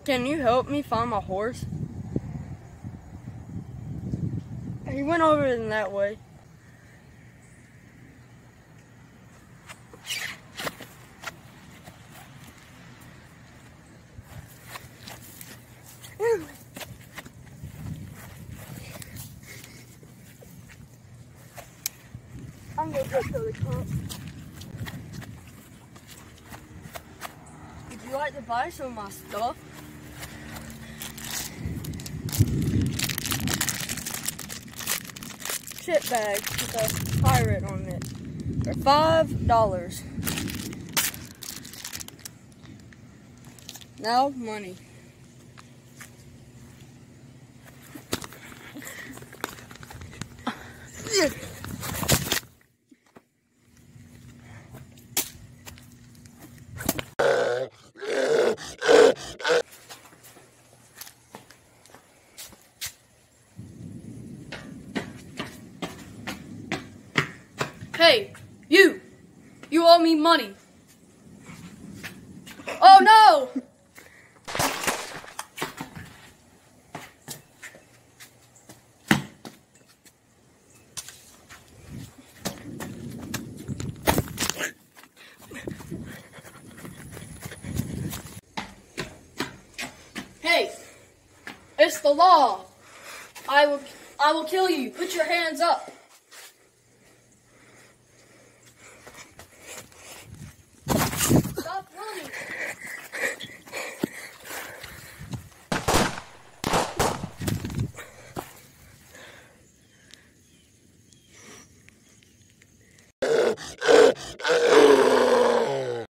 Can you help me find my horse? He went over in that way. I'm gonna go to the cop. Would you like to buy some of my stuff? Chip bag with a pirate on it for $5. Now money. Hey, you owe me money. Oh no! Hey, it's the law. I will kill you. Put your hands up.